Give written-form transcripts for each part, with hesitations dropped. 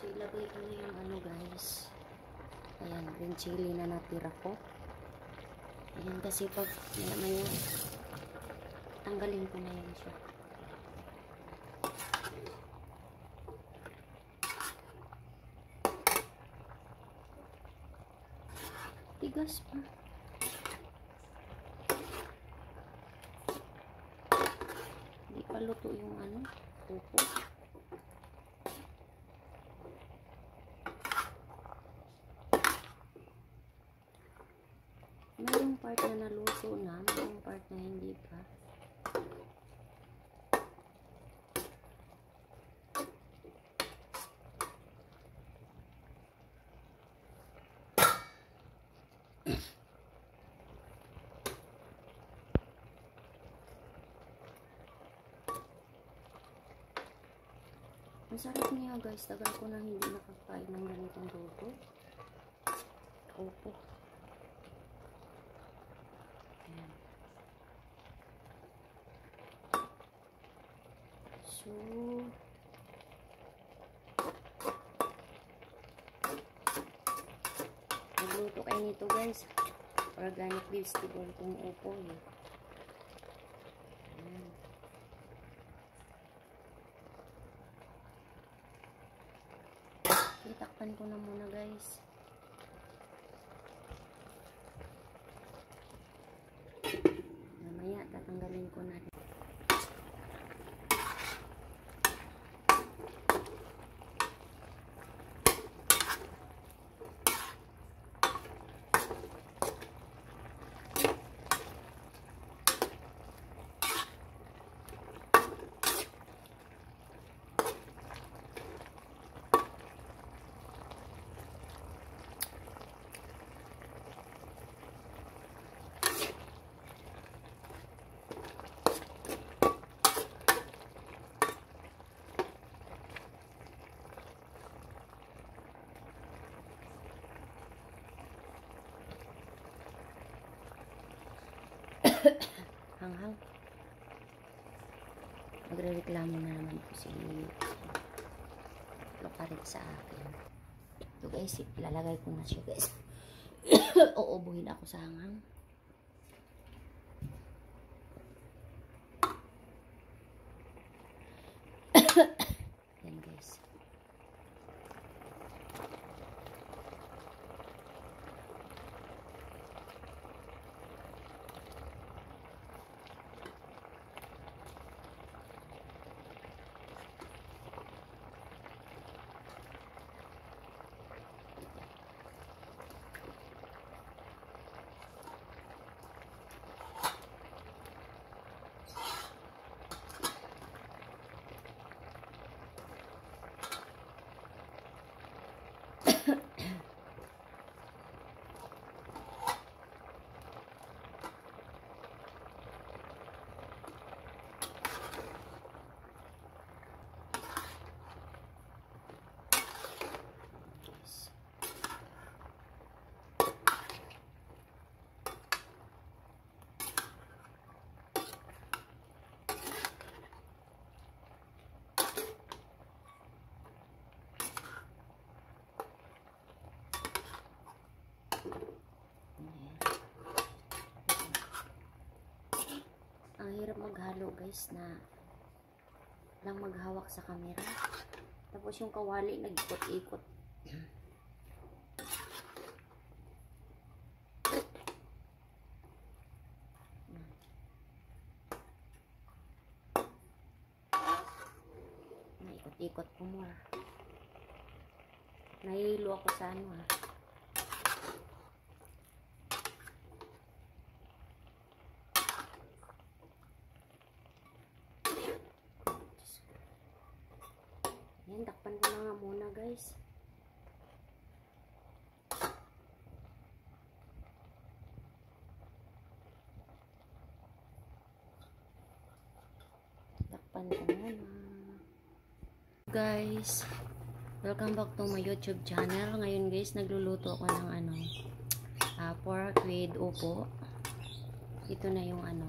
So, ilagay ko na yung ano guys. Ayan, green chili na natira ko. Ayan, kasi pag maya tanggalin ko na yan siya. Tigas pa. Hindi pa luto yung ano, opo. Mayroong part na naluto na, mayroong part na hindi pa. Ang sarap niya guys, tagal ko na hindi nakakain ng ganitong luto. Opo. Ayan. So, nagluto kayo nito guys. Organic vegetable itong opo eh. Ayan. Itakpan ko na muna guys. Mamaya tatanggalin ko na. Hanghang. Magre-reklamo na naman po si Lokarit sa akin. Ito guys, ilalagay ko na siya guys. Uubuhin ako sa hanghang. Yan guys. Ang hirap maghalo guys na lang maghawak sa camera. Tapos yung kawali nag-ikot-ikot. Naikot-ikot ko mo. Nahihilo ako sa ano ha. Yan, takpan ko na nga muna guys. Takpan ko muna. Guys, welcome back to my YouTube channel. Ngayon guys, nagluluto ako ng ano, pork with opo. Ito na yung ano,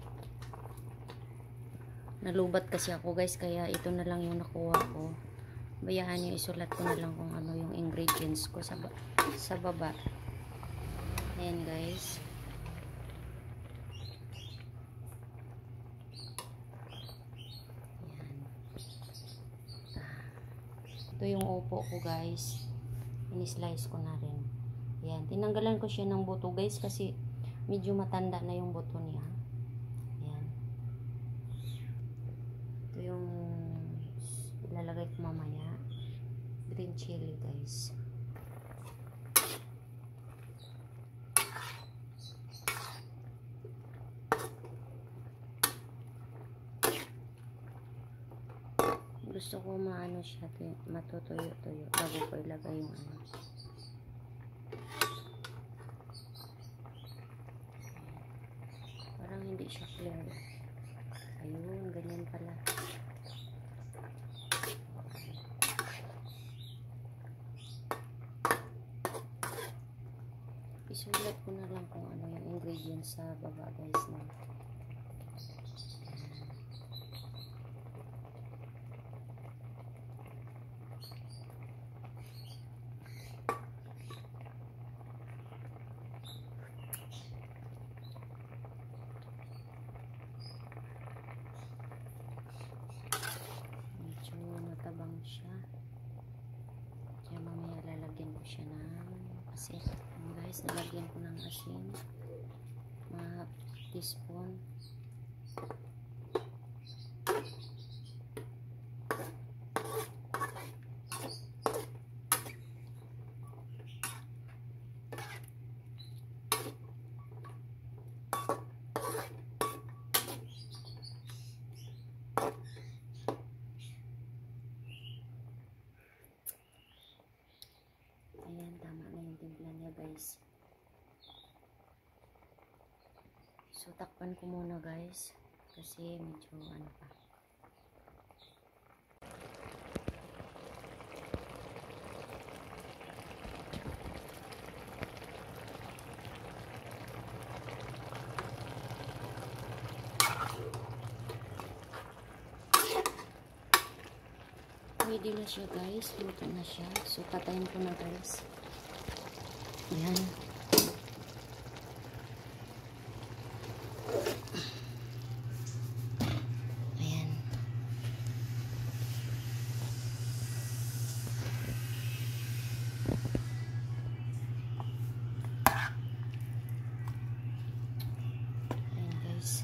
nalubat kasi ako guys, kaya ito na lang yung nakuha ko. bayaan nyo, isulat ko na lang kung ano yung ingredients ko sa baba. Ayan guys. Ayan. Ito yung opo ko guys. In-slice ko na rin. Ayan. Tinanggalan ko siya ng buto guys kasi medyo matanda na yung buto niya. Ayan. Ito yung ilalagay ko mamaya. Green chili guys. Gusto ko maano siya, matutuyo-tuyo bago ko ilagay yung ano. Parang hindi siya clear. Ayun, ganyan pala. Isulat ko na lang kung ano yung ingredients sa baba guys na. Medyo matabang siya. Kaya mamaya lalagyan ko siya ng asin. Guys, nalagyan ko ng asin. Mga half teaspoon. Ayan, tama na yung timpla niya guys. So, takpan ko muna guys. Kasi medyo ano pa. Pwede na siya guys. Luto na siya. So, patayin ko na guys. Ayan. Ayan. Ayan guys.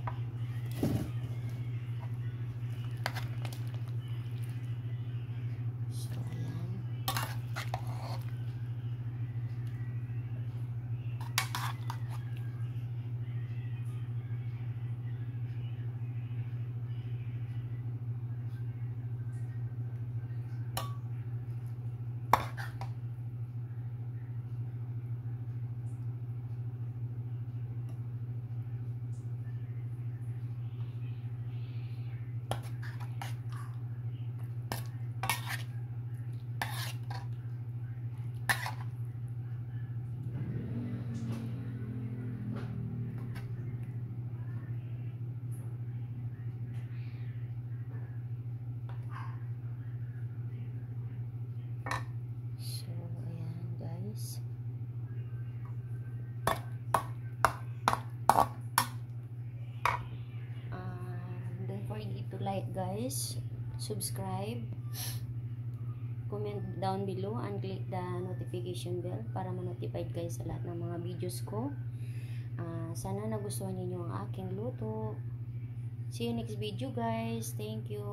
Like guys, subscribe, comment down below and click the notification bell para ma-notified guys sa lahat ng mga videos ko. Sana nagustuhan niyo ang aking luto. See you next video guys. Thank you.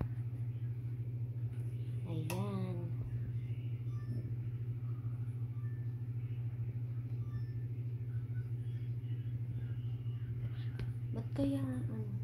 Ayan. Ba't kaya ano?